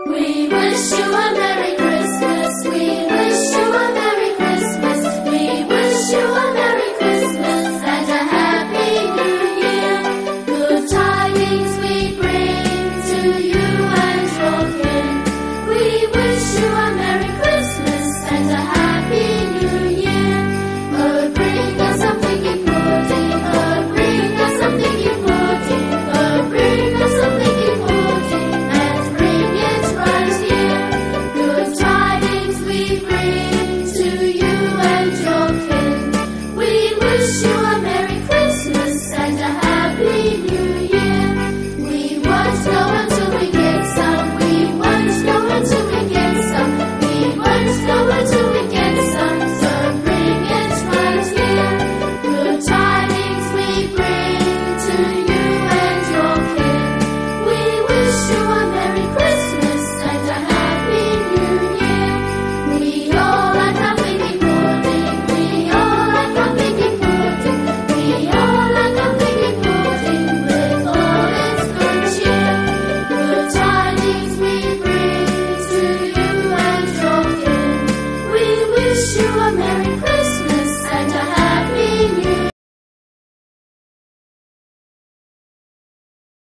We wish you a Merry Christmas. We wish you a Merry Christmas. We wish you a Merry Christmas and a Happy New Year. Good tidings we bring to you and your kin. We wish you a Merry Christmas and a Happy New Year. Oh, bring us some thinking pudding. Oh, bring us some thinking pudding. Oh, bring us some thinking pudding and bring it right here. Good tidings we bring to you and your kin. We wish you a Merry Christmas and a Happy New Year. We won't know until we get some. We won't know until we get some. We won't know until we get some. So bring it right here. Good tidings we bring to you and your kin. We wish you a Merry Christmas and a Happy New Year. We all like our thinking pudding. We all like our thinking pudding. We all like our thinking pudding with all its good cheer. Good tidings we bring to you and your kin. We wish you a Merry Christmas